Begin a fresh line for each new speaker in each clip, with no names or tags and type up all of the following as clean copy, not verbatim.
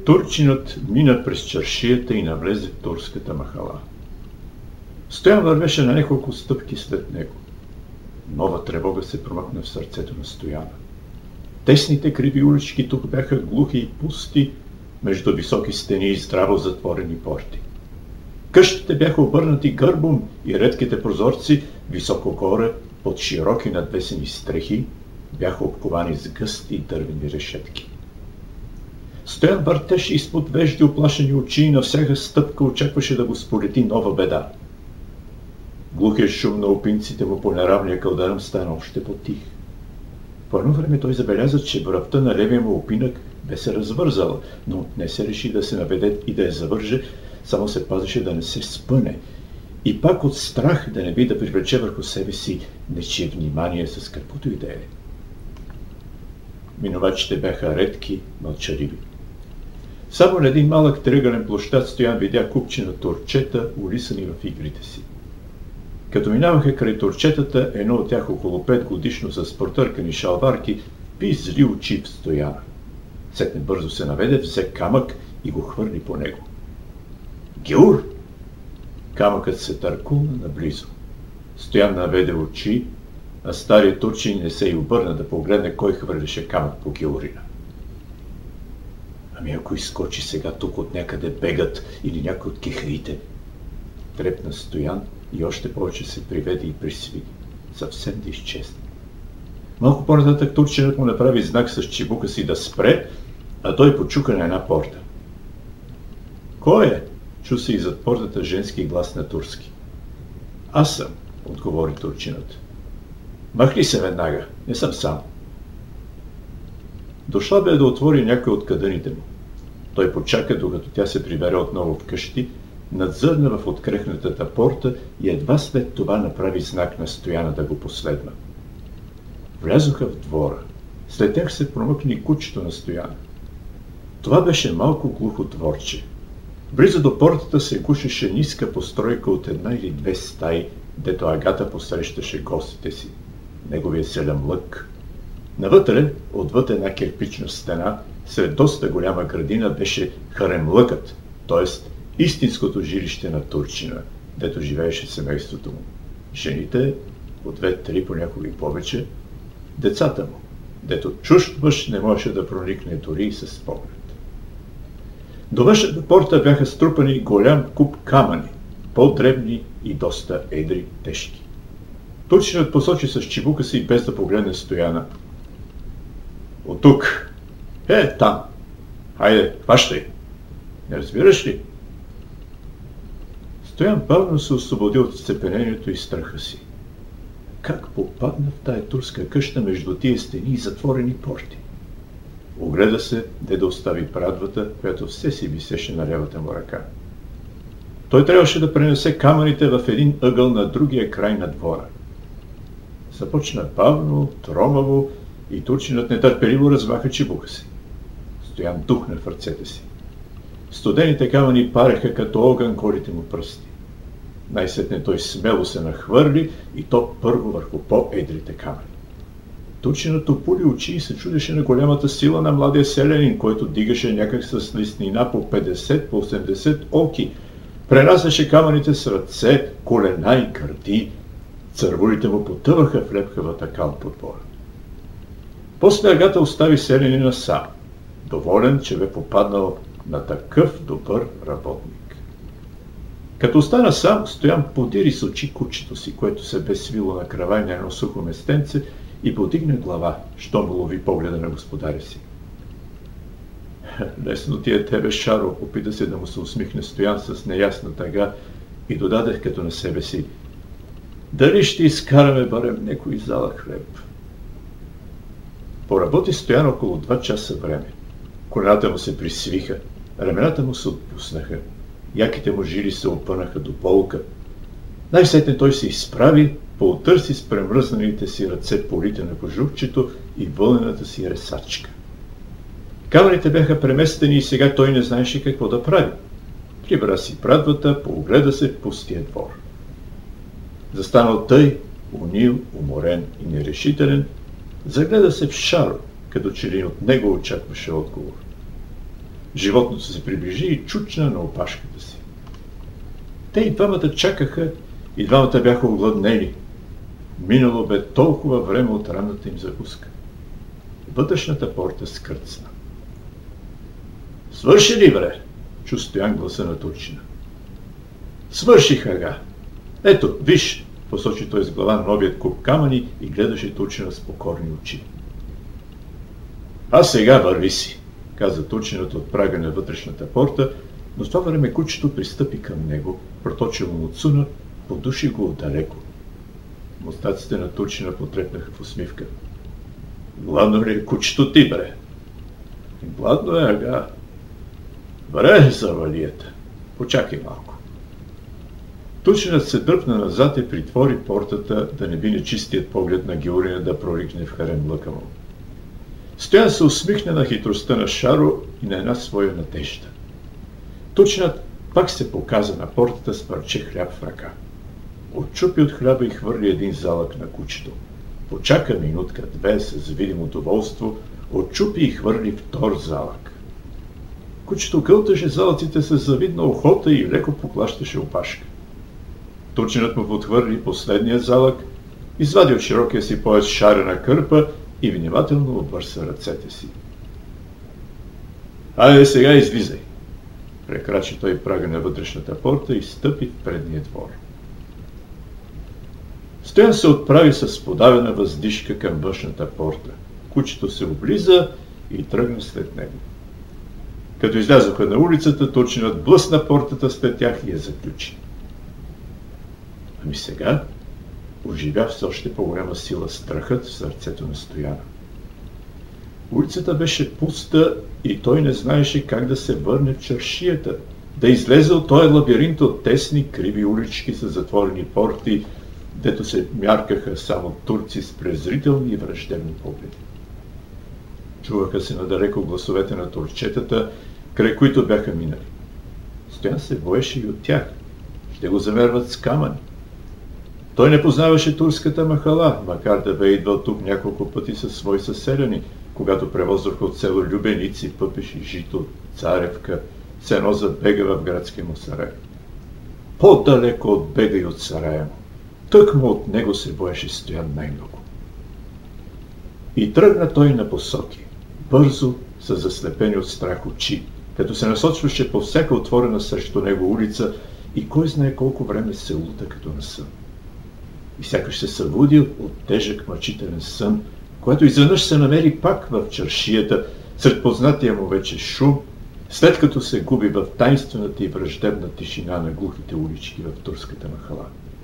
турчинът мина през чаршията и навлезе в турската махала. Стоян вървеше на няколко стъпки след него. Нова тревога се промъкна в сърцето на Стояна. Тесните криви улички тук бяха глухи и пусти, между високи стени и здраво затворени порти. Къщите бяха обърнати гърбом и редките прозорци, високо горе, под широки надвесени стрехи, бяха обковани с гъсти дървени решетки. Стоян въртеше изпод вежди оплашени очи и на всяка стъпка очакваше да го сполети нова беда. Глухият шум на опинците му по неравния кълдъръм стана още по-тих. По едно време той забеляза, че връвта на левия му опинък бе се развързала, но не се реши да се наведе и да я завърже, само се пазеше да не се спъне. И пак от страх да не би да привлече върху себе си нечие внимание с каквото и да е. Минувачите бяха редки, мълчаливи. Само на един малък триъгълен площад Стоян видя купчина турчета, улисани в игрите си. Като минаваха край турчетата, едно от тях около 5 годишно с протъркани шалварки, пи зли очи в Стояна. Сетне бързо се наведе, взе камък и го хвърли по него. Гюр! Камъкът се търкулна наблизо. Стоян наведе очи, а старият турчин не се и обърна да погледне кой хвърляше камък по Гюрина. Ами ако изскочи сега тук от някъде бегат или някой от кехрите? Трепна Стоян и още повече се приведе и присвиди. Съвсем да изчезне. Малко по-нататък турчинът му направи знак с чибука си да спре, а той почука на една порта. Кой е? Чу се и зад портата женски глас на турски. Аз съм, отговори турчинът. Махни се веднага, не съм сам. Дошла бе да отвори някой от кадъните му. Той почака, докато тя се прибере отново вкъщи, надзърна в открехнатата порта и едва след това направи знак на Стояна да го последва. Влязоха в двора. След тях се промъкна и кучето на Стояна. Това беше малко глухо дворче. Близо до портата се гушеше ниска постройка от една или две стаи, дето Агата посрещаше гостите си. Неговия селям лък. Навътре, отвъд една кирпична стена, сред доста голяма градина беше харемлъкът, т.е. истинското жилище на турчина, дето живееше семейството му. Жените, от 2-3 понякога и повече, децата му, дето чужд мъж не можеше да проникне дори и с поглед. До външната порта бяха струпани голям куп камъни, по-дребни и доста едри, тежки. Турчинът посочи с чибука си без да погледне Стояна. От тук. Там. Хайде, хващай. Не разбираш ли? Стоян бавно се освободи от сцепенението и страха си. Как попадна в тая турска къща между тия стени и затворени порти? Огледа се, де да остави прадвата, която все си висеше на левата му ръка. Той трябваше да пренесе камъните в един ъгъл на другия край на двора. Започна бавно, тромаво и турчинът нетърпеливо размаха чибука си. Стоян духна в ръцете си. Студените камъни пареха като огън голите му пръсти. Най-сетне той смело се нахвърли и то първо върху по-едрите камъни. Турчинът опули очи и се чудеше на голямата сила на младия селянин, който дигаше някак с лиснина по 50, по 80 оки. Пренасяше камъните с ръце, колена и гърди. Цървулите му потъваха в лепкавата кал по двора. После Агата остави селянина сам, доволен, че бе попаднал на такъв добър работник. Като остана сам, Стоян подири с очи кучето си, което се бе свило на кравай на едно сухо местенце и подигна глава, що му лови погледа на господаря си. Лесно ти е тебе, Шаро, опита се да му се усмихне Стоян с неясна тъга и додадех като на себе си. Дали ще изкараме барем некой зала хлеб? Поработи Стоян около 2 часа време. Колената му се присвиха, рамената му се отпуснаха, яките му жили се опънаха до болка. Най-сетне той се изправи, поотърси с премръзналите си ръце полите на кожухчето и вълнената си ресачка. Камъните бяха преместени и сега той не знаеше какво да прави. Прибра си прадвата, поогледа се в пустия двор. Застанал тъй, унил, уморен и нерешителен, загледа се в Шаро, като че ли от него очакваше отговор. Животното се приближи и чучна на опашката си. Те и двамата чакаха, и двамата бяха огладнели. Минало бе толкова време от ранната им закуска. Вътрешната порта скърцна. Свърши ли, бре? Чу Стоян гласа на Турчина. Свърших, ага. Ето, виж, посочи той с глава на новият куп камъни и гледаше Турчина с покорни очи. А сега върви си, каза Турчинът от прага на вътрешната порта, но в това време кучето пристъпи към него, проточи му цуна, подуши го отдалеко. Мустаците на Турчина потрепнаха в усмивка. Гладно ли е кучето ти, бре? Гладно е, ага. Бре, завалията. Почакай малко. Турчинът се дръпна назад и притвори портата, да не би нечистият поглед на Георгина да прорикне в харем лъка му. Стоян се усмихна на хитростта на Шаро и на една своя надежда. Турчинът пак се показа на портата с парче хляб в ръка. Отчупи от хляба и хвърли един залък на кучето. Почака минутка-две с видимо удоволство, отчупи и хвърли втор залък. Кучето гълташе залъците с завидна охота и леко поклащаше опашка. Турчинът му подхвърли последния залък, извади от широкия си пояс шарена кърпа и внимателно обвърса ръцете си. Айде сега излизай! Прекрачи той прага на вътрешната порта и стъпи в предния двор. Стоян се отправи с подавена въздишка към външната порта. Кучето се облиза и тръгна след него. Като излязоха на улицата, Турчинът блъсна портата след тях и я заключи. Ами сега оживя с още по-голяма сила страхът в сърцето на Стояна. Улицата беше пуста и той не знаеше как да се върне в чаршията, да излезе от този лабиринт от тесни, криви улички с затворени порти, дето се мяркаха само турци с презрителни и враждебни погледи. Чуваха се надалеко гласовете на турчетата, край които бяха минали. Стоян се боеше и от тях. Ще го замерват с камъни. Той не познаваше турската махала, макар да бе идвал тук няколко пъти със свои съселяни, когато превозваха от село Любеници, Пъпеши, Жито, Царевка, все едно забега в градския му сарай. По-далеко от бега и от сарая му. Тъкмо от него се боеше Стоян най-много. И тръгна той на посоки, бързо, с заслепени от страх очи, като се насочваше по всяка отворена срещу него улица и кой знае колко време се лута като на сън. И сякаш се събудил от тежък мъчителен сън, който изведнъж се намери пак в чаршията, сред познатия му вече шум, след като се губи в тайнствената и враждебна тишина на глухите улички в турската махала.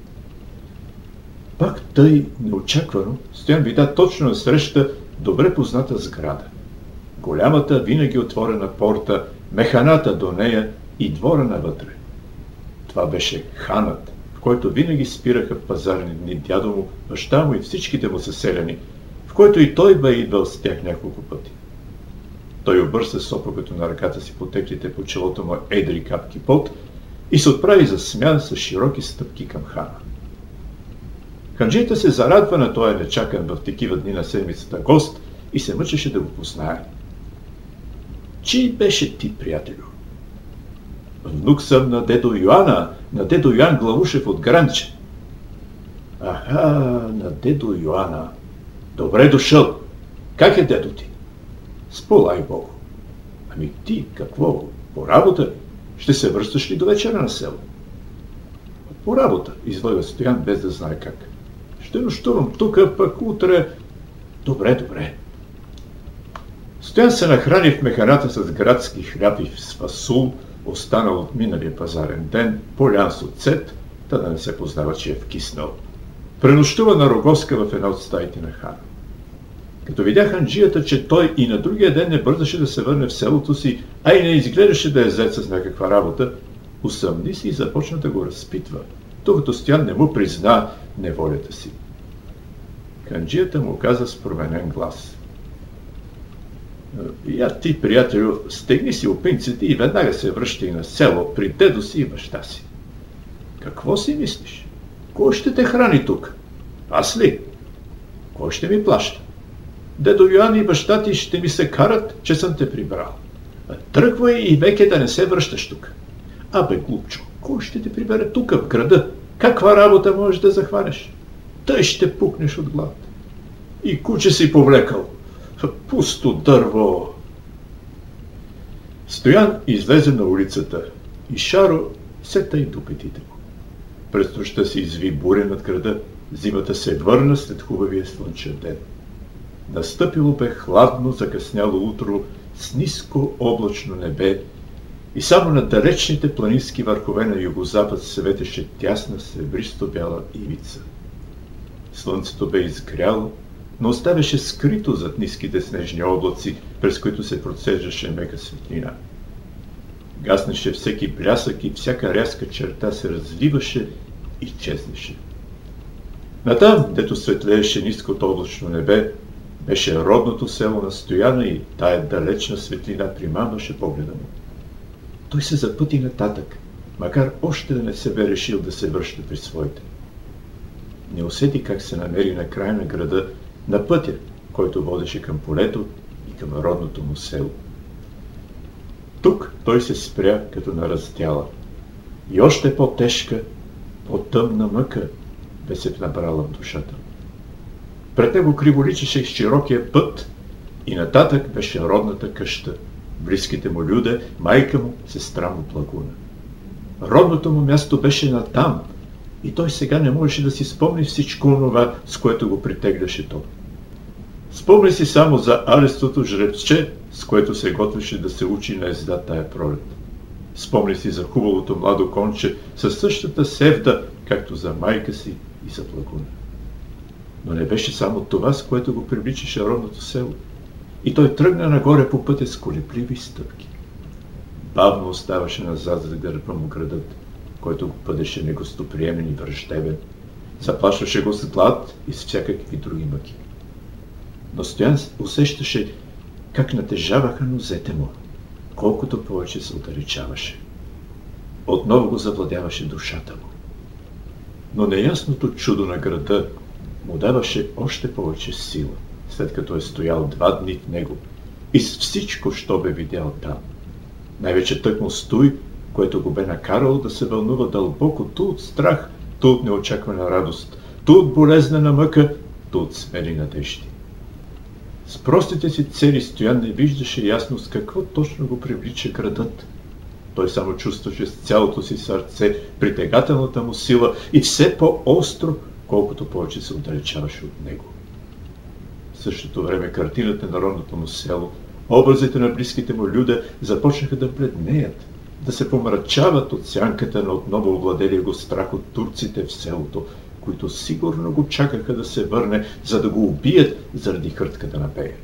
Пак тъй неочаквано Стоян видя точно насреща добре позната сграда. Голямата, винаги отворена порта, механата до нея и двора навътре. Това беше ханът, в който винаги спираха в пазарни дни дядо му, баща му и всичките му съселяни, в който и той бе идвал с тях няколко пъти. Той обърса с опъкато на ръката си потеклите по челото му едри капки пот и се отправи за смян с широки стъпки към хана. Ханджията се зарадва на този нечакан в такива дни на седмицата гост и се мъчеше да го познае. Чий беше ти, приятелю? Внук съм на дедо Йоана, на дедо Йоан Главушев от Гранче. Аха, на дедо Йоана. Добре дошъл. Как е дедо ти? Сполай Богу. Ами ти, какво? По работа ли? Ще се връщаш ли до вечера на село? По работа, излъга Стоян без да знае как. Ще нощувам тука, пък утре... Добре. Стоян се нахрани в механата с градски хляб и с фасул, останал от миналия пазарен ден, полян с оцет, та да не се познава, че е вкиснал. Пренощува на Рогоска в една от стаите на хана. Като видя ханджията, че той и на другия ден не бързаше да се върне в селото си, а и не изглеждаше да е зает с някаква работа, усъмни си и започна да го разпитва, докато Стоян не му призна неволята си. Ханджията му каза с променен глас: Я ти, приятелю, стегни си опинците и веднага се връщай на село при дедо си и баща си. Какво си мислиш? Кой ще те храни тук? Аз ли? Кой ще ми плаща? Дедо Йоан и баща ти ще ми се карат, че съм те прибрал. Тръгвай и веке да не се връщаш тук. Абе, глупчо, кой ще те прибере тук в града? Каква работа можеш да захванеш? Тъй ще пукнеш от глад. И куче си повлекал. Пусто дърво. Стоян излезе на улицата и Шаро се тъй до петите му. През нощта се изви буря над града, зимата се върна след хубавия слънчев ден. Настъпило бе хладно, закъсняло утро с ниско облачно небе и само на далечните планински върхове на югозапад се светеше тясна сребристо-бяла ивица. Слънцето бе изгряло, но оставяше скрито зад ниските снежни облаци, през които се процеждаше мека светлина. Гаснеше всеки блясък и всяка рязка черта се разливаше и чезнеше. Натам, дето светлееше ниското облачно небе, беше родното село на Стояна и тая далечна светлина примамваше погледа му. Той се запъти нататък, макар още да не се бе решил да се връща при своите. Не усети как се намери на края на града, на пътя, който водеше към полето и към родното му село. Тук той се спря като на раздяла и още по-тежка, по-тъмна мъка бе се набрала в душата. Пред него криво личеше широкия път и нататък беше родната къща, близките му люде, майка му, сестра му Плагуна. Родното му място беше натам и той сега не можеше да си спомни всичко онова, с което го притегляше то. Спомни си само за арестото жребче, с което се готвеше да се учи на езда тая пролет. Спомни си за хубавото младо конче със същата севда, както за майка си и за Плагуна. Но не беше само това, с което го привличаше родното село. И той тръгна нагоре по пътя с колебливи стъпки. Бавно оставаше назад за гърба му градът, който го бъдеше негостоприемен и враждебен. Заплашваше го с глад и с всякакви други мъки. Но Стоян усещаше как натежаваха нозете му, колкото повече се отдалечаваше. Отново го завладяваше душата му. Но неясното чудо на града му даваше още повече сила, след като е стоял 2 дни в него и с всичко, що бе видял там. Най-вече тъкмо стои, което го бе накарало да се вълнува дълбоко, то от страх, то от неочаквана радост, то от болезнена мъка, то от смели надежди. С простите си цели Стоян не виждаше ясно с какво точно го привлича градът. Той само чувстваше с цялото си сърце притегателната му сила и все по-остро, колкото повече се отдалечаваше от него. В същото време картината на родното му село, образите на близките му люде започнаха да бледнеят, да се помрачават от сянката на отново овладелия го страх от турците в селото, които сигурно го чакаха да се върне, за да го убият заради хъртката на Пея.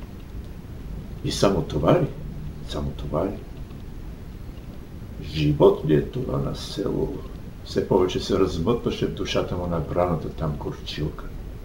И само това ли? Само това ли? Живот ли е това на село? Все повече се размътваше в душата му набраната там горчилка.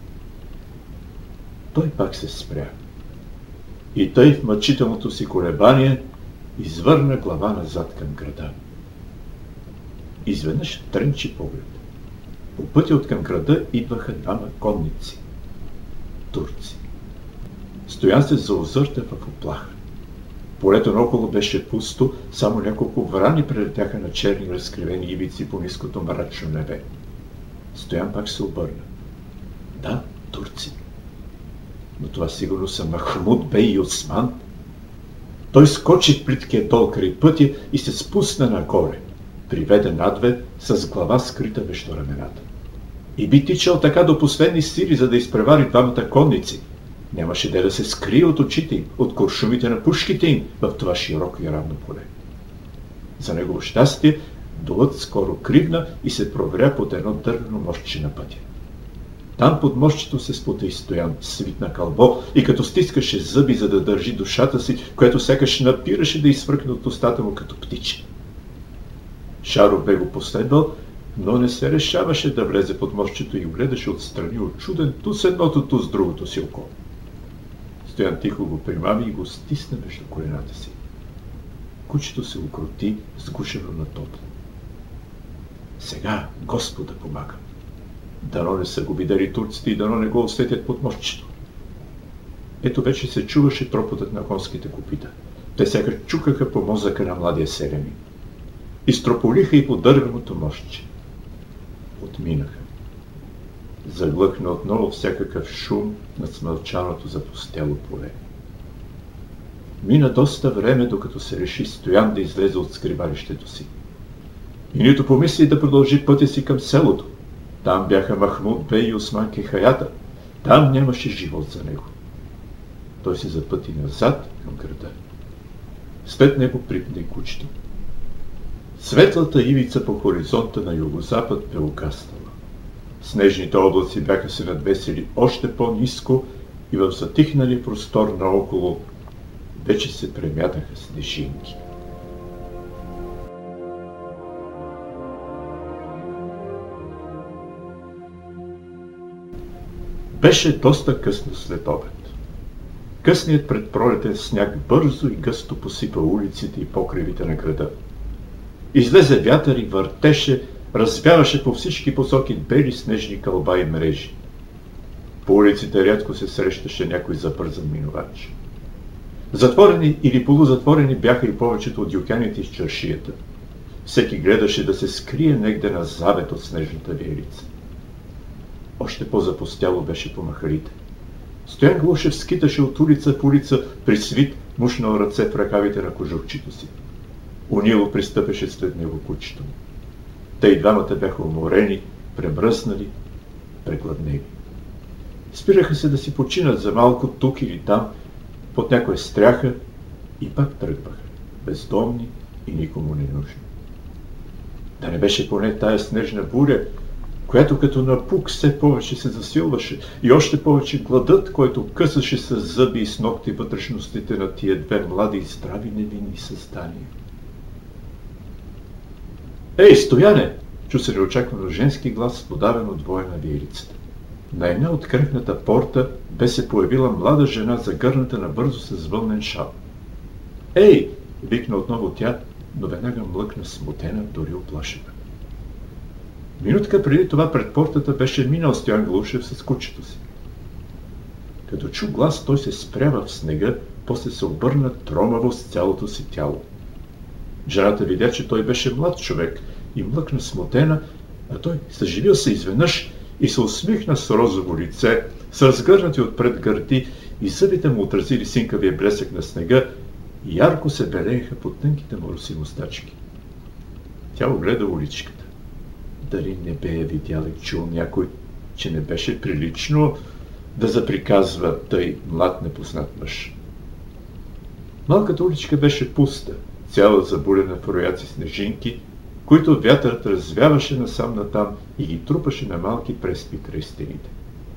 Той пак се спря. И тъй в мъчителното си колебание извърна глава назад към града. Изведнъж трънчи поглед. По пътя от към града идваха 2 конници. Турци. Стоян се заозърта в оплаха. Полето наоколо беше пусто, само няколко врани прелетяха на черни разкривени ивици по ниското мрачно небе. Стоян пак се обърна. Да, турци. Но това сигурно са Махмуд бей и Осман. Той скочи в плиткия дол край пътя и се спусна нагоре, приведе надве с глава скрита между рамената. И би тичал така до последни сили, за да изпревари 2 конници. Нямаше де да се скрие от очите им, от куршумите на пушките им в това широко и равно поле. За негово щастие, долът скоро кривна и се провря под едно дървено мостче на пътя. Там под мостчето се спута и Стоян, свит на кълбо, и като стискаше зъби, за да държи душата си, която сякаш напираше да изфръкне от устата му като птиче. Шаро бе го последвал, но не се решаваше да влезе под мостчето и гледаше отстрани очуден ту с едното, ту с другото си око. Стоян тихо го примави и го стисна между колената си. Кучето се укроти, сгушено на топло. Сега Господ да помага. Дано не са го видели турците и дано не го усетят под мостчето. Ето вече се чуваше тропотът на конските копита. Те сяка чукаха по мозъка на младия селянин. Изтрополиха и по дървеното мощче. Отминаха. Заглъхна отново всякакъв шум над смълчаното запустело поле. Мина доста време, докато се реши Стоян да излезе от скривалището си. И нито помисли да продължи пътя си към селото. Там бяха Махмуд бей и Осман Кехаята. Там нямаше живот за него. Той се запъти назад към града. След него припне кучето. Светлата ивица по хоризонта на югозапад бе угаснала. Снежните облаци бяха се надвесили още по-ниско и в затихналия простор наоколо вече се премятаха снежинки. Беше доста късно след обед. Късният предпролетен сняг бързо и гъсто посипа улиците и покривите на града. Излезе вятър и въртеше, развяваше по всички посоки бели снежни кълба и мрежи. По улиците рядко се срещаше някой забързан минувач. Затворени или полузатворени бяха и повечето от дюкяните из чаршията. Всеки гледаше да се скрие негде на завет от снежната виелица. Още по-запустяло беше по махалите. Стоян Глушев скиташе от улица в улица при свит, мушнал ръце в ръкавите на кожухчето си. Унило пристъпеше след него кучето му. Те и двамата бяха уморени, премръснали, прегладнели. Спираха се да си починат за малко тук или там, под някоя стряха и пак тръгваха, бездомни и никому не нужни. Да не беше поне тая снежна буря, която като напук все повече се засилваше и още повече гладът, който късаше с зъби и с ногти вътрешностите на тия две млади и здрави невинни създания. Ей, Стояне! Чу се неочаквано женски глас, подавен от двоя на виелицата. На една от кръхната порта бе се появила млада жена, загърната набързо с вълнен шал. Ей! Викна отново тя, но веднага млъкна смутена, дори оплашена. Минутка преди това пред портата беше минал Стоян Глушев с кучето си. Като чу глас, той се спря в снега, после се обърна тромаво с цялото си тяло. Жената видя, че той беше млад човек и млъкна смутена, а той съживил се изведнъж и се усмихна с розово лице, с разгърнати отпред гърди и зъбите му отразили синкавия блесък на снега и ярко се белееха под тънките му руси мустачки. Тя огледа уличката. Дали не бе видял и чул някой, че не беше прилично да заприказва тъй млад непознат мъж. Малката уличка беше пуста, цяла забулена в рояци снежинки, които вятърът развяваше насам натам и ги трупаше на малки преспи край стените.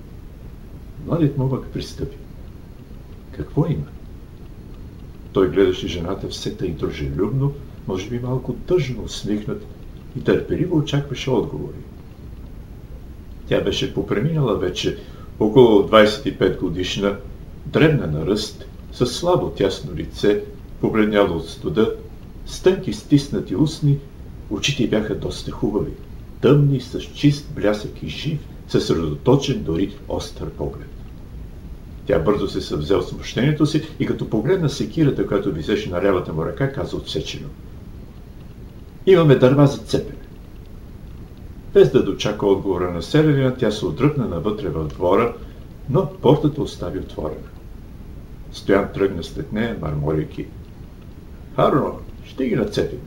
Младият момък пристъпи. Какво има? Той гледаше жената все тъй дружелюбно, може би малко тъжно усмихнат и търпеливо очакваше отговори. Тя беше попреминала вече около 25 годишна, дребна на ръст, с слабо тясно лице, побледняло от студа, с тънки стиснати устни, очите бяха доста хубави, тъмни, с чист блясък и жив, съсредоточен, дори остър поглед. Тя бързо се съвзе от смущението си и като погледна секирата, която висеше на лявата му ръка, каза отсечено: Имаме дърва за цепене. Без да дочака отговора на селянина, тя се отдръпна навътре в двора, но портата остави отворена. Стоян тръгна след нея, марморейки: Харно, ще ги нацепиме.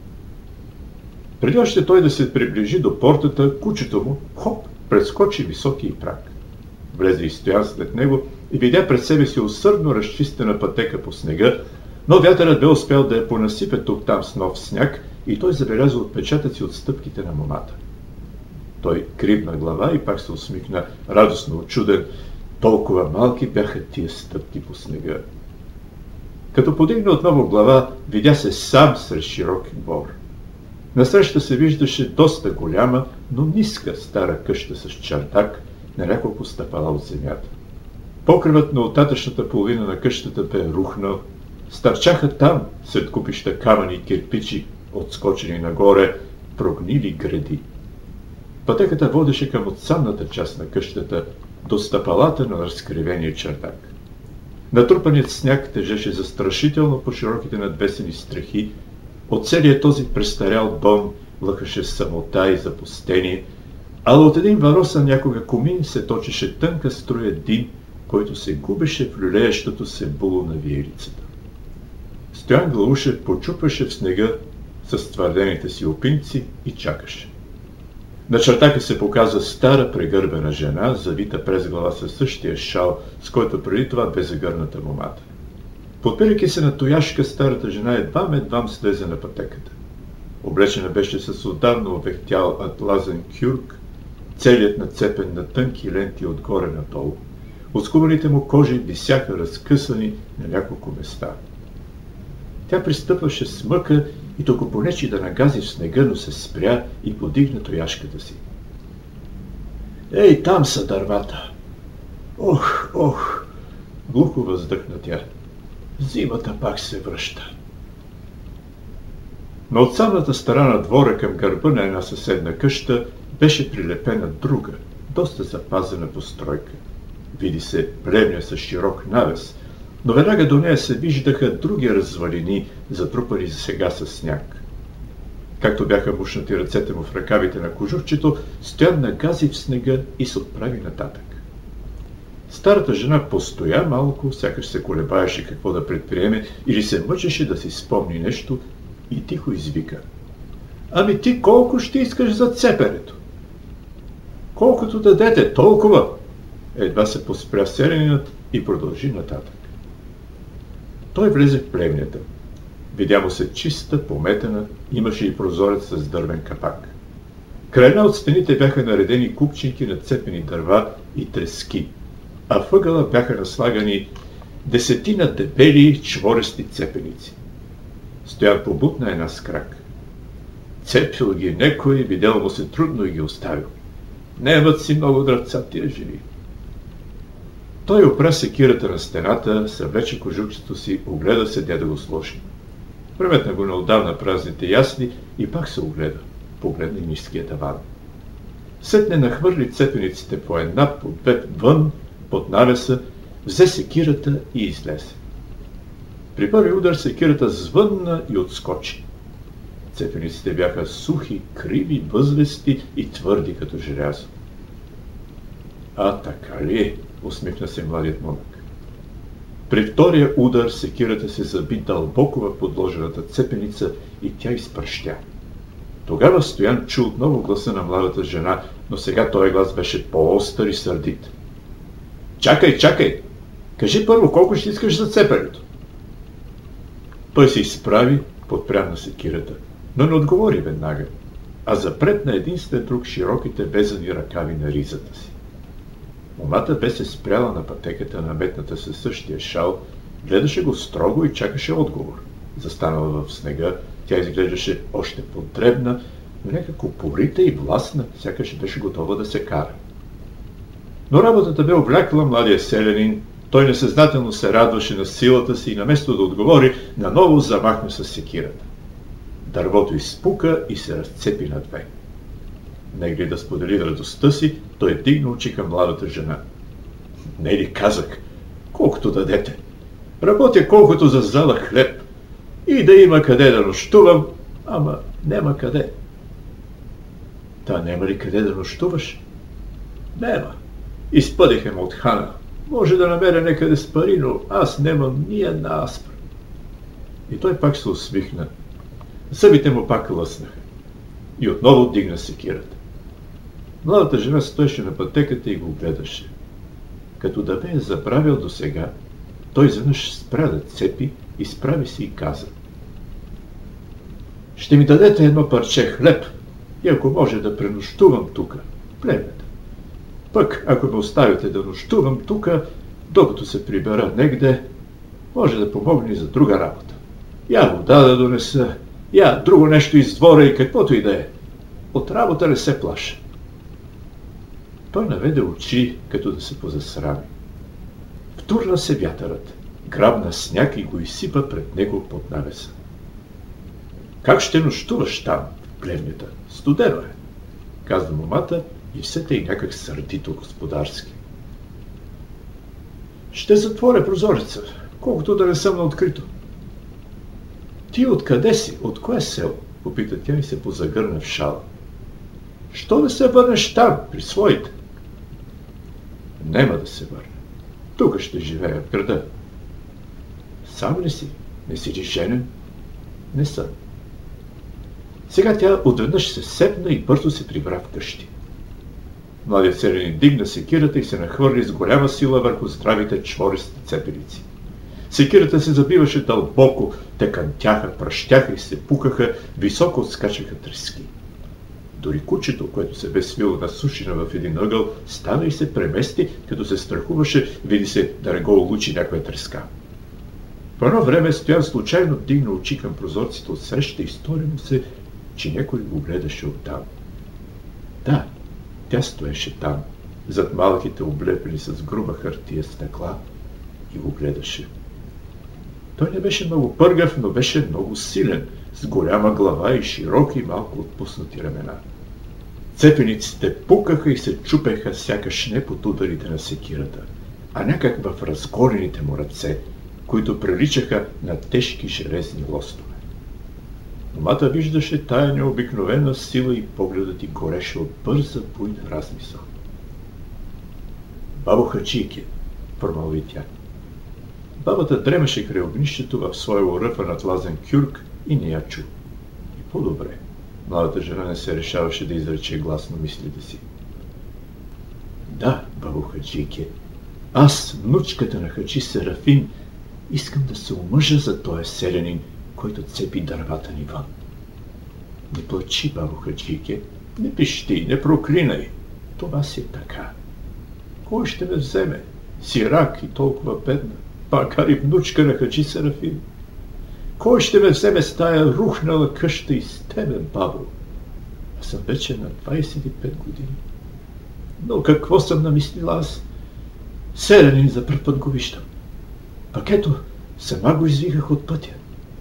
Преди още той да се приближи до портата, кучето му, хоп, прескочи високия праг. Влезе и Стоян след него и видя пред себе си усърдно разчистена пътека по снега, но вятърът бе успял да я понасипе тук-там с нов сняг и той забеляза отпечатъци от стъпките на момата. Той кривна глава и пак се усмихна, радостно очуден. Толкова малки бяха тия стъпки по снега. Като подигна отново глава, видя се сам сред широк двор. Насреща се виждаше доста голяма, но ниска стара къща с чардак на няколко стъпала от земята. Покривът на оттатъчната половина на къщата бе рухнал. Стърчаха там, след купища камъни и кирпичи, отскочени нагоре, прогнили гради. Пътеката водеше към отсадната част на къщата, до стъпалата на разкривения чардак. Натрупаният сняг тежеше застрашително по широките надвесени стрехи. От целия този престарял дом лъхаше самота и запустение, а от един въросан някога комин се точеше тънка струя дим, който се губеше в люлеещото се було на виелицата. Стоян Глаушев почупваше в снега с твърдените си опинци и чакаше. На чертака се показа стара прегърбена жена, завита през глава със същия шал, с който преди това бе загърната момата. Подпирайки се на тояшка, старата жена едвам слезе на пътеката. Облечена беше с отдавна овехтял атлазен кюрк, целият нацепен на тънки ленти отгоре надолу. Отскубаните му кожи висяха разкъсани на няколко места. Тя пристъпваше с мъка и току понечи да нагази в снега, но се спря и подигна тояшката си. Ей, там са дървата! Ох! Глухо въздъхна тя. Зимата пак се връща. Но от самата страна на двора към гърба на една съседна къща беше прилепена друга, доста запазена постройка. Види се плевня с широк навес, но веднага до нея се виждаха други развалини, затрупани за сега със сняг. Както бяха мушнати ръцете му в ръкавите на кожурчето, Стоян нагази в снега и се отправи нататък. Старата жена постоя малко, сякаш се колебаеше какво да предприеме или се мъчеше да си спомни нещо и тихо извика. Ами ти колко ще искаш за цеперето? Колкото дадете, толкова! Едва се поспря селянинът и продължи нататък. Той влезе в плевнята. Видя му се чиста, пометена, имаше и прозорец с дървен капак. Край една от стените бяха наредени купчинки на цепени дърва и трески, а въгъла бяха наслагани 10 дебели, чворести цепеници. Стоян побутна една с крак. Цепил ги некой, видял му се трудно и ги оставил. Немат си много дръвца тия жени. Той опра секирата на стената, съвлече кожучето си, огледа се дя да го сложи. Преметна го на отдавна празните ясли и пак се огледа. Погледна и ниския таван. Сетне нахвърли цепениците по една, по две вън, под навеса, взе секирата и излезе. При първи удар секирата звънна и отскочи. Цепениците бяха сухи, криви, възлести и твърди като желязо. А така ли? Усмихна се младият монах. При втория удар секирата се заби дълбоко в подложената цепеница и тя изпръщя. Тогава Стоян чу отново гласа на младата жена, но сега този глас беше по-остър и сърдит. Чакай! Кажи първо колко ще искаш за цепенето. Той се изправи, подпря на секирата, но не отговори веднага, а запретна един след друг широките везани ръкави на ризата си. Момата бе се спряла на пътеката, наметната със същия шал, гледаше го строго и чакаше отговор. Застанала в снега, тя изглеждаше още по-дребна, но някако порита и властна, сякаш беше готова да се кара. Но работата бе облякла младия селянин, той несъзнателно се радваше на силата си и наместо да отговори, наново замахна с секирата. Дървото изпука и се разцепи на две. Негли да сподели радостта си, той дигна очи към младата жена. Не ли казах, колкото дадете. Работя колкото за зала хлеб. И да има къде да нощувам, ама нема къде. Та нема ли къде да нощуваш? Нема. Изпъдиха ме от хана. Може да намеря некъде с пари, но аз немам ни една аспра. И той пак се усмихна. Зъбите му пак лъснаха. И отново дигна секирата. Младата жена стоеше на пътеката и го гледаше. Като да бе забравил до сега, той изведнъж спря да цепи, изправи се и каза. Ще ми дадете едно парче хлеб и ако може да пренощувам тука, племета. Пък, ако ме оставите да нощувам тука, докато се прибера негде, може да помогне и за друга работа. Я вода да донеса, я друго нещо из двора и каквото и да е. От работа не се плаша. Той наведе очи, като да се позасрами. Втурна се вятърът, грабна сняг и го изсипа пред него под навеса. Как ще нощуваш там, в плевнята? Студено е, каза момата и все тъй някак сърдито господарски. Ще затворя прозореца, колкото да не съм на открито. Ти откъде си? От кое село? Попита тя и се позагърна в шала. Що да се върнеш там, при своите? Нема да се върна. Тук ще живея в града. Сам ли си? Не си ли женен? Не съм. Сега тя отведнъж се сепна и бързо се прибра вкъщи. Младият селянин дигна секирата и се нахвърли с голяма сила върху здравите чвористи цепеници. Секирата се забиваше дълбоко, те кънтяха, пръщяха и се пукаха, високо отскачаха трески. Дори кучето, което се бе свило на сушина в един ъгъл, стана и се премести, като се страхуваше, види се да не го улучи някоя треска. По едно време Стоян случайно дигна очи към прозорците отсреща и стори му се, че някой го гледаше оттам. Да, тя стоеше там, зад малките облепени с груба хартия стъкла и го гледаше. Той не беше много пъргав, но беше много силен, с голяма глава и широки, малко отпуснати ramена. Цепениците пукаха и се чупеха сякаш не под ударите на секирата, а някак в разгорените му ръце, които приличаха на тежки железни лостове. Момата виждаше тая необикновена сила и погледът й гореше от бърза буйна размисъл. Бабо Хаджийке, промълви тя. Бабата дремеше край огнището в своя уръфан атлазен кюрк и не я чу. И по-добре. Младата жена не се решаваше да изрече гласно мислите си. Да, бабо Хаджийке, аз, внучката на Хаджи Серафим, искам да се омъжа за този селянин, който цепи дървата ни вън. Не плачи, бабо Хаджийке, не пищи, не проклинай. Това си е така. Кой ще ме вземе? Сирак и толкова бедна, макар и внучка на Хаджи Серафим. Кой ще ме вземе с тая рухнала къща и с тебе, бабо? Аз съм вече на 25 години. Но какво съм намислила аз? Селянин за пръв път го виждам. Пък ето, сама го извиках от пътя.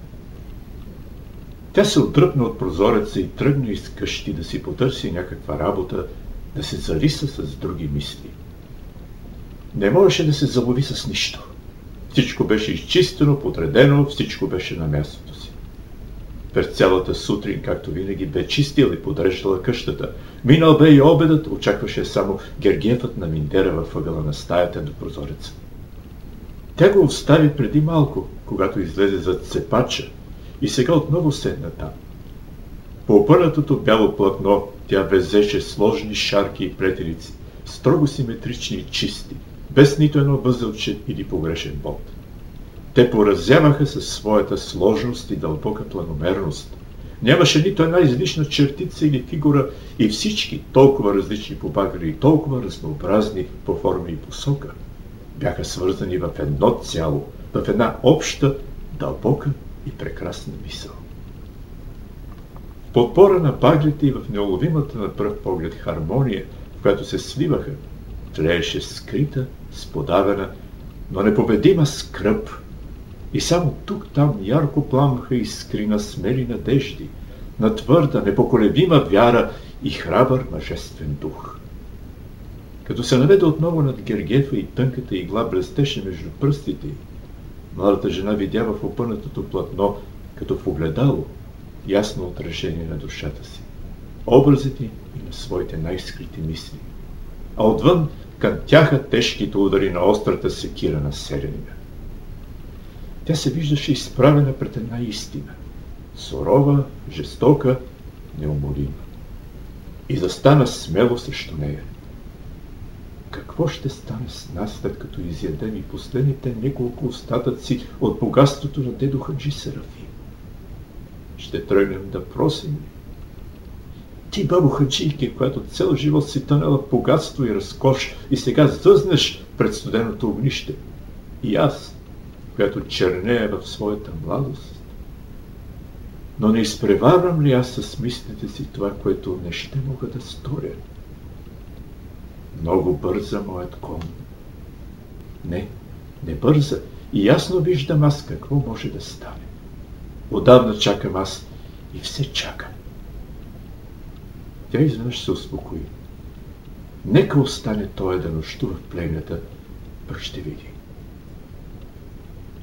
Тя се отдръпна от прозореца и тръгна из къщи да си потърси някаква работа, да се зариса с други мисли. Не можеше да се залови с нищо. Всичко беше изчистено, подредено, всичко беше на мястото си. През цялата сутрин, както винаги, бе чистила и подреждала къщата. Минал бе и обедът, очакваше само гергефът на миндера във ъгъла на стаята до прозореца. Тя го остави преди малко, когато излезе зад цепача, и сега отново седна там. По опърнатото бяло платно тя везеше сложни шарки и плетеници, строго симетрични и чисти, без нито едно възелче или погрешен бот. Те поразяваха със своята сложност и дълбока планомерност. Нямаше нито една излишна чертица или фигура и всички, толкова различни по багри и толкова разнообразни по форма и посока, бяха свързани в едно цяло, в една обща, дълбока и прекрасна мисъл. В подпора на багрите и в неуловимата на пръв поглед хармония, в която се сливаха, тлееше скрита, сподавена, но непобедима скръб. И само тук-там ярко пламваха искри на смели надежди, на твърда, непоколебима вяра и храбър мъжествен дух. Като се наведе отново над гергефа и тънката игла блестеше между пръстите й, младата жена видя в опънатото платно, като в огледало, ясно отражение на душата си, образите и на своите най-скрити мисли. А отвън кънтяха тежките удари на острата секира на селянина. Тя се виждаше изправена пред една истина, сурова, жестока, неуморима. И застана смело срещу нея. Какво ще стане с нас, след като изядем и последните няколко остатъци от богатството на дедо Хаджи Серафим? Ще тръгнем да просим ли? Ти, бабо Хаджийке, която цял живот си тънала в богатство и разкош и сега зъзнеш пред студеното огнище. И аз, която чернея в своята младост. Но не изпреварвам ли аз с мислите си това, което не ще мога да сторя? Много бърза моят кон. Не бърза. И ясно виждам аз какво може да стане. Отдавна чакам аз и все чакам. Тя изведнъж се успокои. Нека остане той да нощува в племята, пък ще види.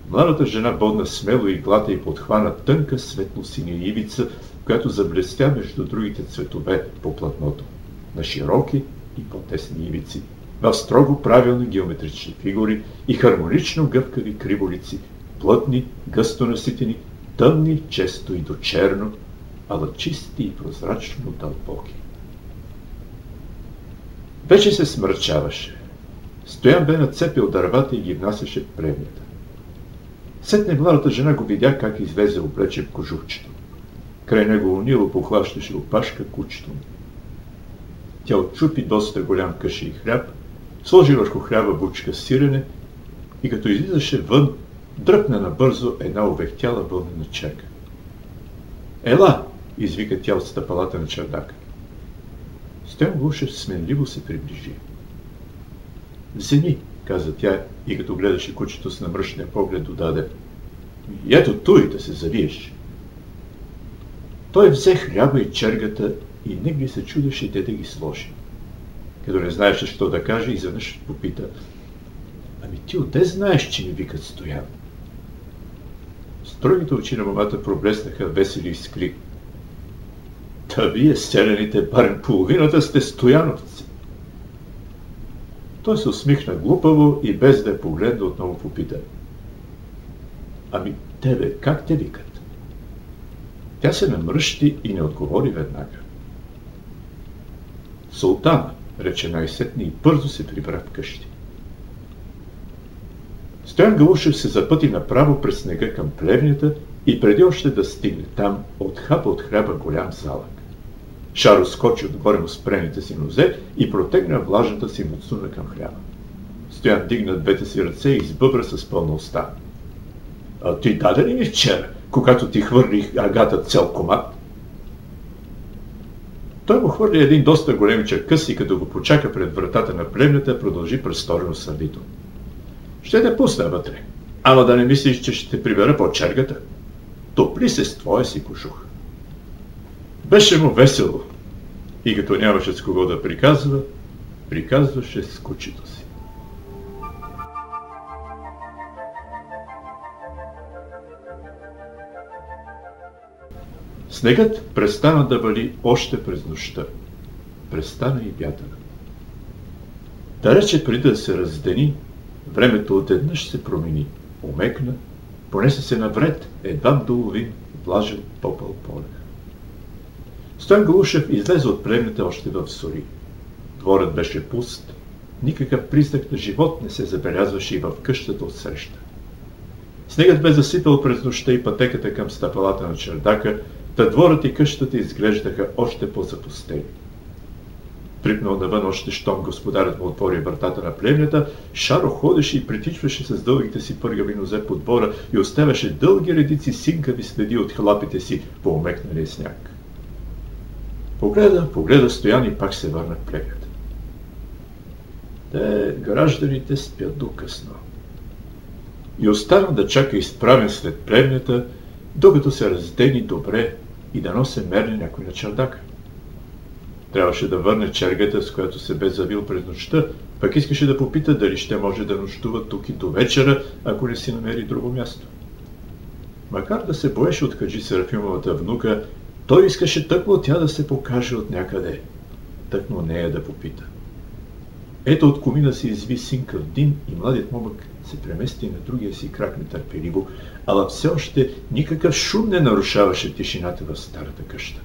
Младата жена бодна смело иглата и подхвана тънка светло-синя ивица, която заблестя между другите цветове по платното, на широки и по-тесни ивици, в строго правилни геометрични фигури и хармонично гъвкави криволици, плътни, гъсто наситени, тъмни, често и до черно, ала чисти и прозрачно дълбоки. Вече се смърчаваше. Стоян бе нацепил дървата и ги внасяше в плевнята. Сетне младата жена го видя как излезе облечен в кожухчето. Край него унило похлащаше опашка кучето му. Тя отчупи доста голям каши и хляб, сложи върху хляба бучка с сирене и като излизаше вън, дръпна набързо една увехтяла вълнена черга. «Ела!» извика тя от стъпалата на чердака. Стоян Глушев сменливо се приближи. «Вземи», каза тя и като гледаше кучето с намръщния поглед додаде. «Ето той да се завиеш». Той взе хляба и чергата и негли се чудеше де да ги сложи. Като не знаеше що да каже, изведнъж попита: «Ами ти отде знаеш, че ми викат Стоян?» Строгите очи на момата проблеснаха весели искри. «Та вие, селяните, барем половината сте стояновци!» Той се усмихна глупаво и без да я погледна отново попита: «Ами тебе, как те викат?» Тя се намръщи и не отговори веднага. «Султана», рече най-сетне и бързо се прибра вкъщи. Стоян Галушев се запъти направо през снега към плевнята и преди още да стигне там, отхапа от хляба голям залък. Шаро скочи отгоре му спрените си нозе и протегна влажната си муцуна към хляба. Стоян дигна двете си ръце и избъбра с пълна уста: «А ти даде ли ми вчера, когато ти хвърлих агата цел комат?» Той му хвърли един доста големичък къс и като го почака пред вратата на плевнята, продължи престорено сърдито: «Ще те пусна вътре, ама да не мислиш, че ще те прибера под чергата. Топли се с твоя си кожух». Беше му весело и като нямаше с кого да приказва, приказваше с кучето си. Снегът престана да вали още през нощта. Престана и вятъра. Далече преди да се раздени, времето отеднъж се промени, омекна, понесе се навред, едва доловин влажен топъл полех. Стоян Галушев излезе от плевнята още в зори. Дворът беше пуст, никакъв признак на живот не се забелязваше и в къщата отсреща. Снегът бе засипал през нощта и пътеката към стъпалата на чердака, та дворът и къщата изглеждаха още по-запустели. Трипнал навън още щом господарят му отвори вратата на плевнята, Шаро ходеше и притичваше с дългите си пъргави нозе по двора и оставяше дълги редици синкави следи от хлапите си по омекналия сняг. Погледа Стоян и пак се върна в плевнята. Те, гражданите, спят до късно. И остана да чака изправен след плевнята, докато се раздени добре и да носи мерне някой на чердака. Трябваше да върне чергата, с която се бе завил през нощта, пък искаше да попита дали ще може да нощува тук и до вечера, ако не си намери друго място. Макар да се боеше от хаджи Серафимовата внука, той искаше тъкмо тя да се покаже от някъде, тъкмо нея да попита. Ето от комина се изви синкав дим и младият момък се премести на другия си крак нетърпеливо, ала все още никакъв шум не нарушаваше тишината в старата къща.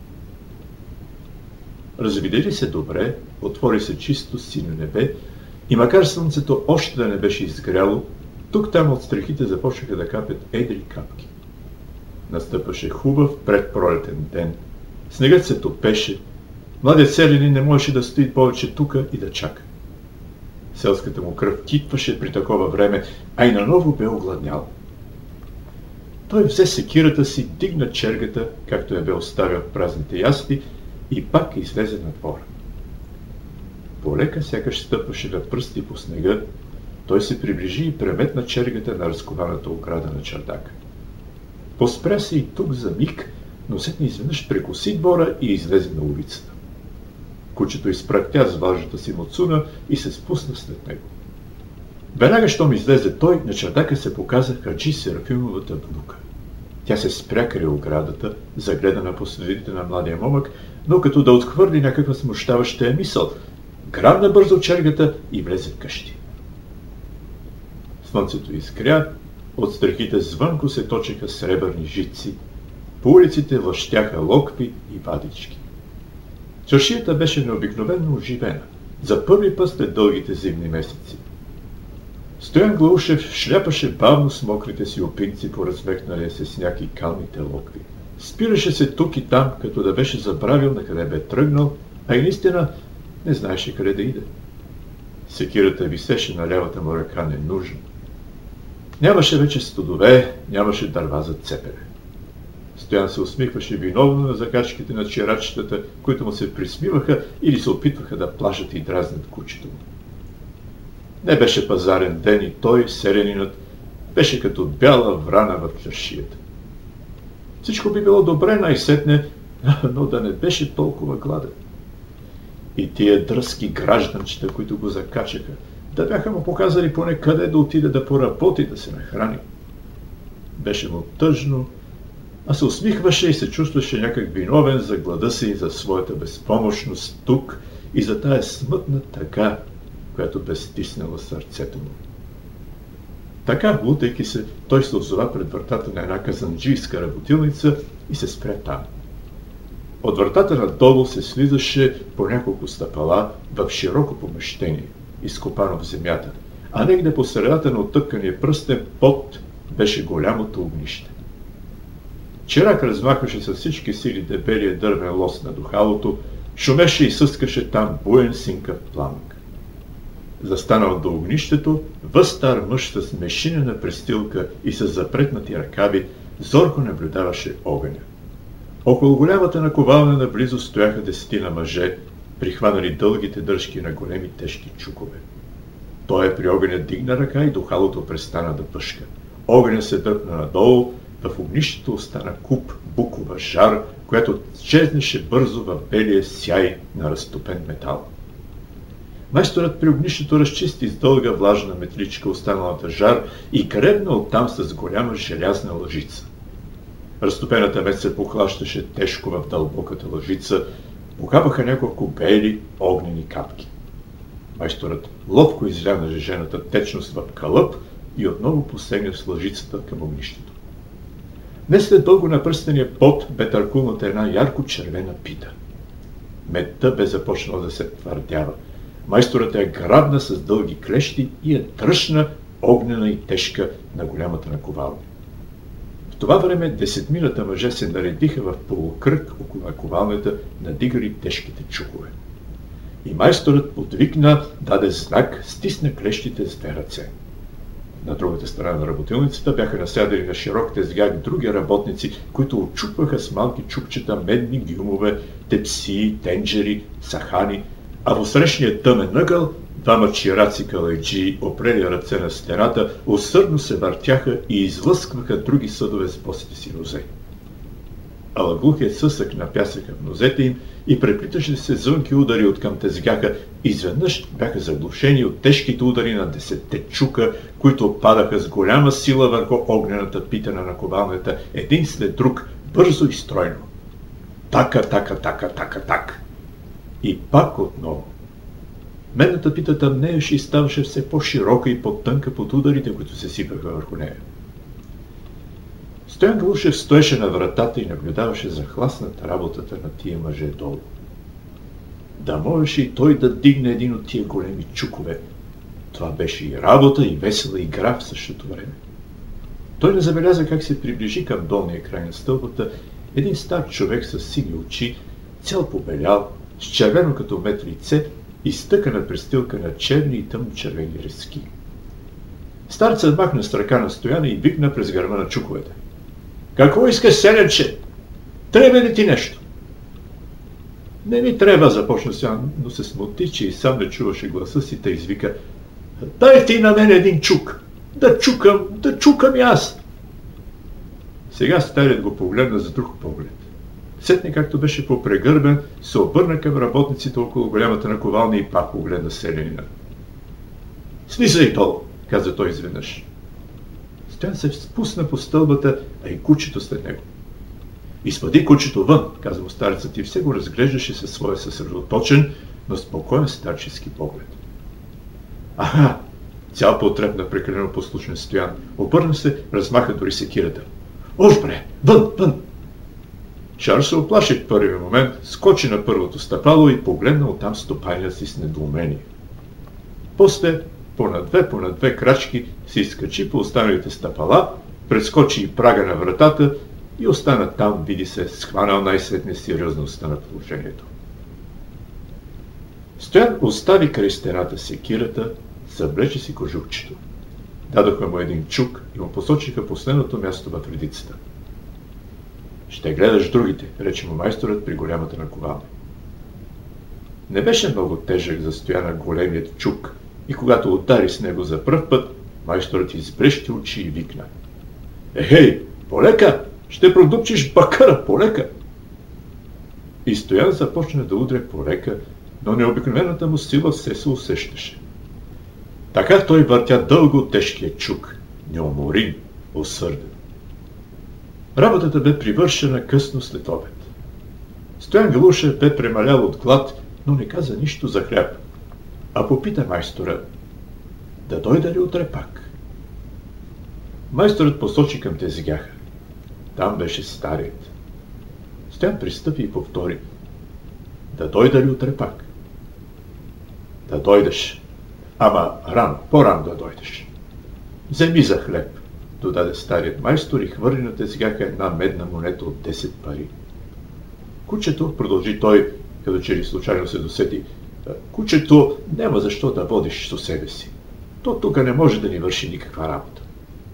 Развидели се добре, отвори се чисто синьо небе и макар слънцето още да не беше изгряло, тук-там от стрехите започнаха да капят едри капки. Настъпваше хубав предпролетен ден. Снегът се топеше. Младият селянин не можеше да стои повече тука и да чака. Селската му кръв кипваше при такова време, а и наново бе огладнял. Той взе секирата си, дигна чергата, както я бе оставил в празните ясти, и пак излезе на двора. Полека сякаш стъпваше на пръсти по снега, той се приближи и преметна чергата на разкованата ограда на чердака. Поспря се и тук за миг, но сетне изведнъж прекоси двора и излезе на улицата. Кучето изпрактя с важната си муцуна и се спусна след него. Веднага, щом излезе той, на чердака се показа Хаджи Серафимовата внука. Тя се спря край оградата, загледана по следите на младия момък, но като да отхвърли някаква смущаваща я мисъл, грабна бързо чергата и влезе в къщи. Слънцето изгря, от стрехите звънко се точеха сребърни жици, по улиците лъщяха локви и вадички. Чаршията беше необикновено оживена, за първи път след дългите зимни месеци. Стоян Глаушев шляпаше бавно с мокрите си опинци по развехналия се сняг и калните локви. Спираше се тук и там, като да беше забравил на къде бе тръгнал, а и наистина не знаеше къде да иде. Секирата висеше на лявата му ръка ненужно. Нямаше вече студове, нямаше дърва за цепене. Стоян се усмихваше виновно на закачките на чирачетата, които му се присмиваха или се опитваха да плашат и дразнят кучето му. Не беше пазарен ден и той, селянинът, беше като бяла врана в чаршията. Всичко би било добре най-сетне, но да не беше толкова гладен. И тия дръзки гражданчета, които го закачаха, да бяха му показали поне къде да отиде да поработи, да се нахрани. Беше му тъжно, а се усмихваше и се чувстваше някак виновен за глада си и за своята безпомощност тук и за тая смътна тъга, която бе стиснала сърцето му. Така, лутайки се, той се озова пред вратата на една казанджийска работилница и се спря там. От вратата надолу се слизаше по няколко стъпала в широко помещение, изкопано в земята, а негде по средата на оттъпкания пръстен пот беше голямото огнище. Чирак размахваше с всички сили дебелия дървен лост на духалото, шумеше и съскаше там буен синкав пламък. Застанал до огнището, възстар мъж с мешинена престилка и с запретнати ръкави, зорко наблюдаваше огъня. Около голямата наковалня наблизо стояха 10 мъже, прихванали дългите дръжки на големи тежки чукове. Той при огъня дигна ръка и духалото престана да пъшка. Огъня се дърпна надолу, в огнището остана куп букова жар, която чезнеше бързо в белия сяй на разтопен метал. Майсторът при огнището разчисти с дълга влажна метличка останалата жар и гребна оттам с голяма желязна лъжица. Разтопената мед се похлащаше тежко в дълбоката лъжица, покапаха няколко бели огнени капки. Майсторът ловко изля на жежената течност в кълъп и отново посегна с лъжицата към огнището. Не след дълго на пръстения пот бе търкулната една ярко-червена пита. Медта бе започнала да се твърдява. Майсторът я грабна с дълги клещи и я тръшна, огнена и тежка, на голямата наковалня. В това време 10 мъже се наредиха в полукръг около наковалнята, надигали тежките чукове. И майсторът подвикна, даде знак, стисна клещите с 2 ръце. На другата страна на работилницата бяха насядали на широк тезгак други работници, които очупваха с малки чупчета медни гюмове, тепсии, тенджери, сахани, а в отсрещния тъмен ъгъл 2 чираци калайджии, опрели ръце на стената, усърдно се въртяха и излъскваха други съдове с босите си нозе. Алаглухият съсък напясаха в нозете им и преплиташе се звънки удари от към тезгака. Изведнъж бяха заглушени от тежките удари на 10 чука, които падаха с голяма сила върху огнената пита на наковалнята, един след друг, бързо и стройно. Така, така, така, така, така. И пак отново. Медната пита тъмнееше и ставаше все по-широка и по-тънка под ударите, които се сипаха върху нея. Стоян Глушев стоеше на вратата и наблюдаваше захласната работата на тия мъже долу. Да можеше и той да дигне един от тия големи чукове. Това беше и работа, и весела игра в същото време. Той не забеляза как се приближи към долния край на стълбата един стар човек с сини очи, цял побелял, с червено като мед лице и стъкана престилка на черни и тъмно-червени резки. Старцът махна с ръка на Стояна и викна през гърма на чуковете. Какво искаш, селянче? Трябва ли ти нещо? Не ми трябва, започна Стоян, но се смути, че и сам не чуваше гласа си, тъй извика. Дай ти на мен един чук. Да чукам и аз. Сега старият го погледна за друг поглед. Сетне, както беше попрегърбен, се обърна към работниците около голямата наковалня и пак погледна селянина. Слизай долу, каза той изведнъж. Стоян се спусна по стълбата, а и кучето след него. Извади кучето вън, каза му старецът и все го разглеждаше със своя съсредоточен, но спокоен старчески поглед. Аха! Цял потрепна прекалено послушен Стоян. Обърна се, размаха дори секирата. Уж бре! Вън! Вън! Шар се оплаши в първия момент, скочи на първото стъпало и погледна оттам стопаня си с недоумение. После, по на две крачки, се изкачи по останалите стъпала, прескочи и прага на вратата и остана там, види се, схванал най-сетне сериозността на положението. Стоян остави край стената секирата, съблече си кожухчето. Дадоха му един чук и му посочиха последното място в редицата. Ще гледаш другите, рече му майсторът при голямата наковалня. Не беше много тежък за Стояна големият чук и когато удари с него за пръв път, майсторът избрещи очи и викна. Ехей, полека! Ще продупчиш бакъра, полека! И Стоян започна да удря полека, но необикновената му сила все се усещаше. Така той въртя дълго тежкия чук, неуморим, усърден. Работата бе привършена късно след обед. Стоян Галуша бе премалял от глад, но не каза нищо за хляб, а попита майстора да дойде ли утре пак. Майсторът посочи към тезгяха. Там беше старият. Стоян пристъпи и повтори. Да дойде ли утре пак? Да дойдеш. Ама рано, по-рано да дойдеш. Вземи за хлеб, додаде старият майстор и хвърли на тезгяха една медна монета от 10 пари. Кучето, продължи той, като че ли случайно се досети, кучето няма защо да водиш със себе си. То тук не може да ни върши никаква работа.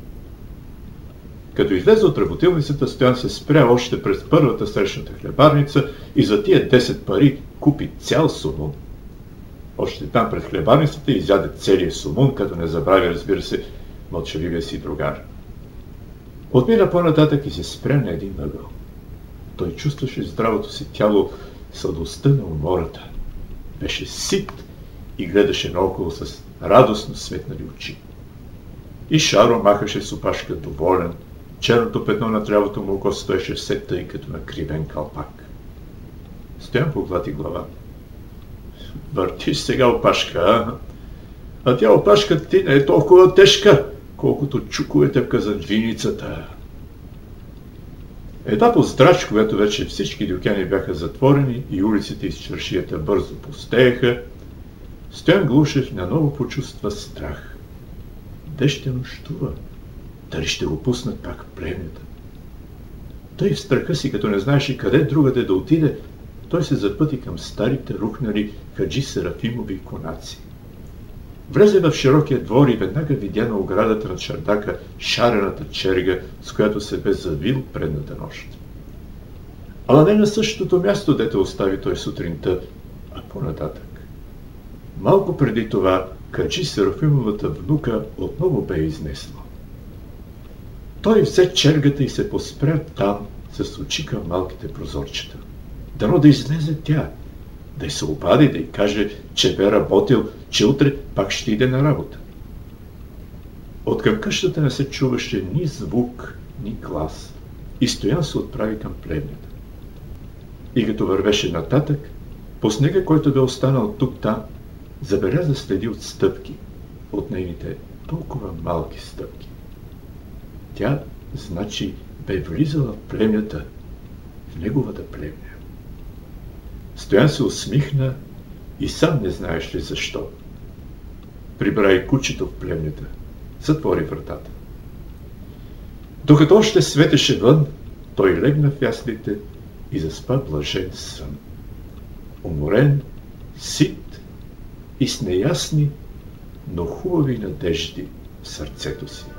Като излезе от работилницата, Стоян се спря още през първата срещната хлебарница и за тия 10 пари купи цял сумун. Още там пред хлебарницата изяде целия сумун, като не забрави, разбира се, мълчаливия си другар. Отмина по-нататък и се спря на един ъгъл. Той чувстваше здравото си тяло сладостта на умората. Беше сит и гледаше наоколо с радостно светнали очи. И Шаро махаше с опашка доволен, черното петно на трявото му око стоеше все тъй като на кривен калпак. Стоян поклати глава. Въртиш сега опашка, а тя опашка ти не е толкова тежка, колкото чуковете в казанджвиницата. Една по здрач, когато вече всички дюкяни бяха затворени и улиците из чаршията бързо пустееха, Стоян Глушев наново почувства страх. Де ще нощува? Дали ще го пуснат пак в плевнята? Той в страха си, като не знаеше къде другаде да отиде, той се запъти към старите рухнали хаджи Серафимови конаци. Влезе в широкия двор и веднага видя на оградата на чардака шарената черга, с която се бе завил предната нощ. Ала не на същото място, дето остави той сутринта, а по-нататък. Малко преди това, хаджи Серафимовата внука отново бе изнесла. Той взе чергата и се поспря там, с очи към малките прозорчета. Дано да излезе тя, да й се обади, да й каже, че бе работил, че утре пак ще иде на работа. От към къщата не се чуваше ни звук, ни глас и Стоян се отправи към плевнята. И като вървеше нататък, по снега, който бе останал тук-там, забеляза следи от стъпки, от нейните толкова малки стъпки. Тя, значи, бе влизала в племята, в неговата племя. Стоян се усмихна и сам не знаеш ли защо. Прибра и кучето в племята, затвори вратата. Докато още светеше вън, той легна в яслите и заспа блажен сън. Уморен, сит и с неясни, но хубави надежди в сърцето си.